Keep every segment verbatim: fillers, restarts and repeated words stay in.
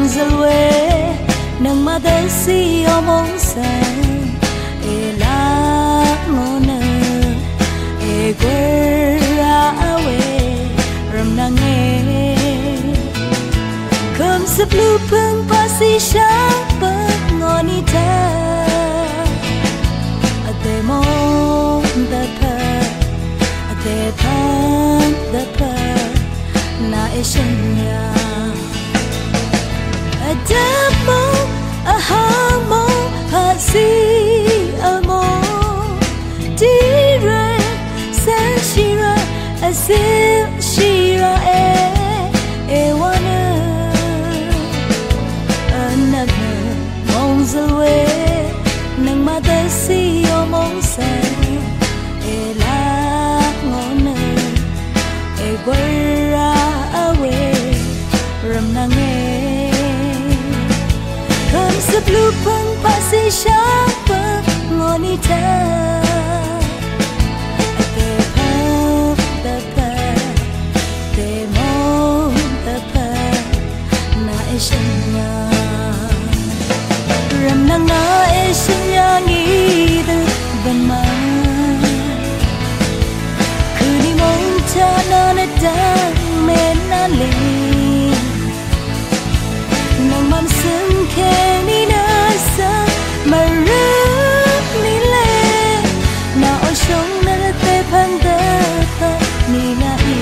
zalwe nang madasi omong san ela ngona e gwera awe ram nange kom sa blue pung pasi sha pa ngoni ta ate mo da pa ate pan da pa na ishanya adamo ahamo hasi amo dire san shira asil shira e e wana another mongzalwe nang madasi omong san e la ngona e gwera awe ram nange sa blue pang pasi sha pa ngoni ta te pa ta pa te mo ta pa na ishanya ram na na ishanya ngi de ban ma kuni mong ta na na da me na le nang mam sim ke ni na sa marap ni le na o shong na te phang da pa ni na i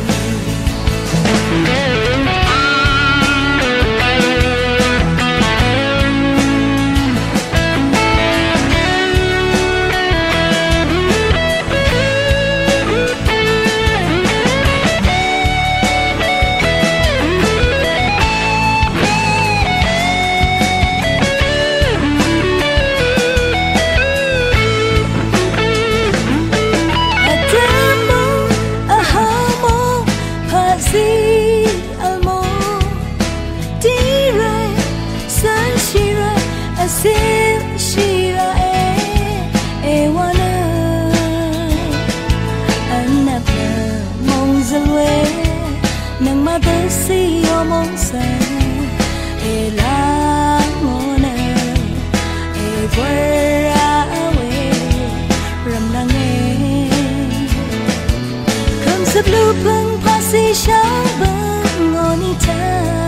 Sim shira e e wana anapna mongzalwe nang madasi omong san e la ngona e gwera awe ram nange kam sa blue pang pasi sha ba ngoni ta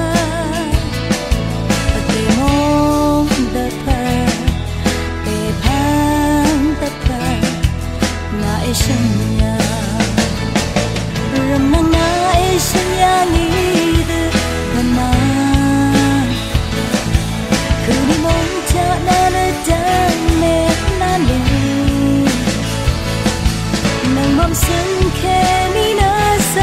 ishanya ram na na ishanya ni de ma kuni mong cha na na da me na le nang mam sun ke ni na sa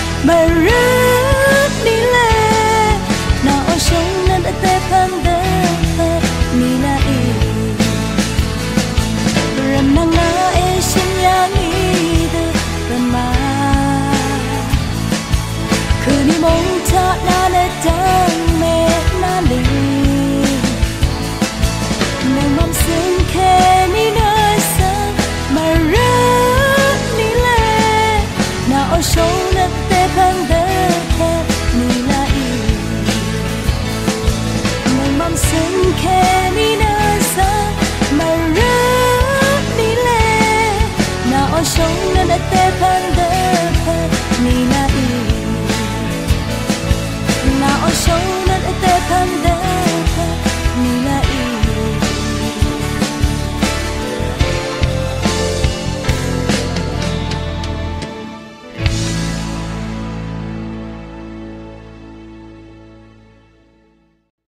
marap ni le na o shong na da te pang da ni na i ram na na ishanya ni de ma kuni mong ta na na da